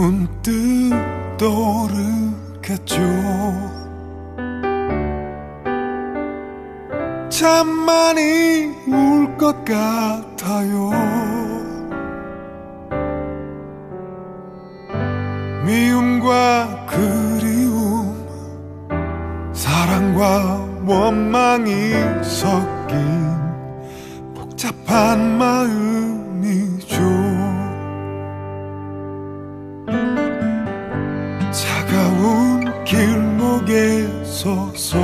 문득 떠오르겠죠. 참 많이 울 것 같아요. 미움과 그리움, 사랑과 원망이 섞인 복잡한 마음이죠. 차가운 길목에 서서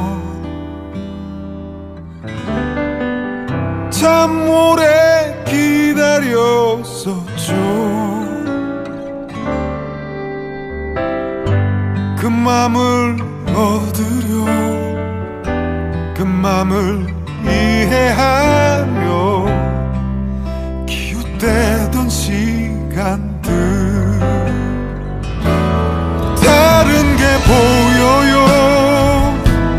참 오래 기다렸었죠. 그 맘을 얻으려, 그 맘을 이해하며 기웃대던 시간들. 다른 게 보여요.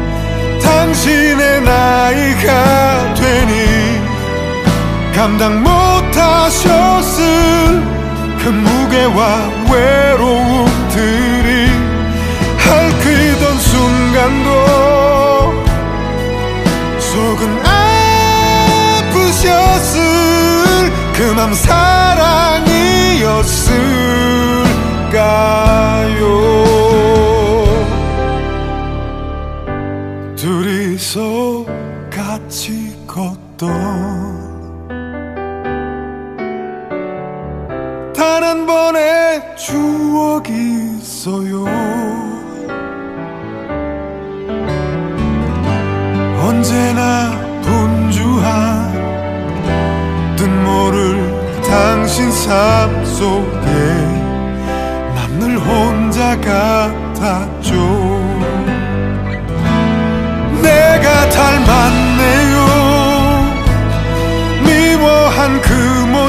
당신의 나이가 되니 감당 못하셨을 그 무게와 외로움들이 핥히던 순간도 속은 아프셨을 그 맘 사랑이었을까요. 둘이서 같이 걷던 단 한 번의 추억이 있어요. 언제나 분주한 뜻 모를 당신 삶 속에 난 늘 혼자 같았죠. 내가 닮았네요. 미워한 그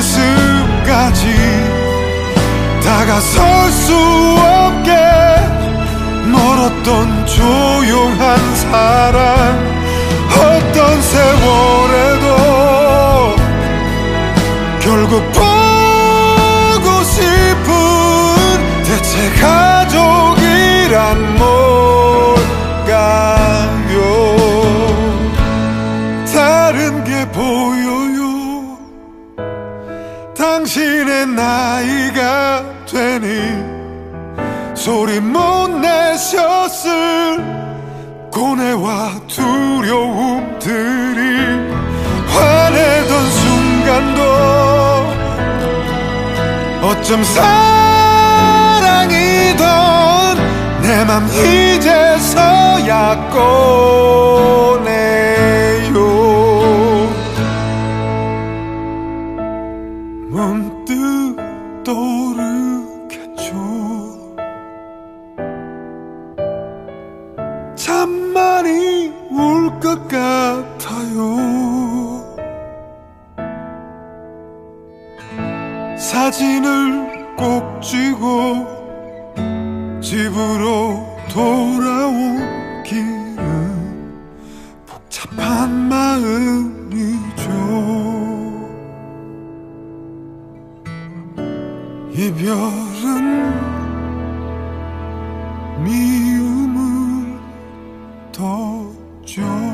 모습까지 다가설 수 없게 멀었던 조용한 사랑. 어떤 세월에도 결국 보고 싶은 대체 가족이란 뭘까요. 다른 게 보여요. 당신의 나이가 되니 소리 못 내셨을 고뇌와 두려움들이 화내던 순간도 어쩜 사랑이던 내 맘 이제서야 꺼내요. 문득 떠오르겠죠. 참 많이 울 것 같아요. 사진을 꼭 쥐고 집으로 돌아온 길은 복잡한 마음이죠. 이별은 미움을 더 줘.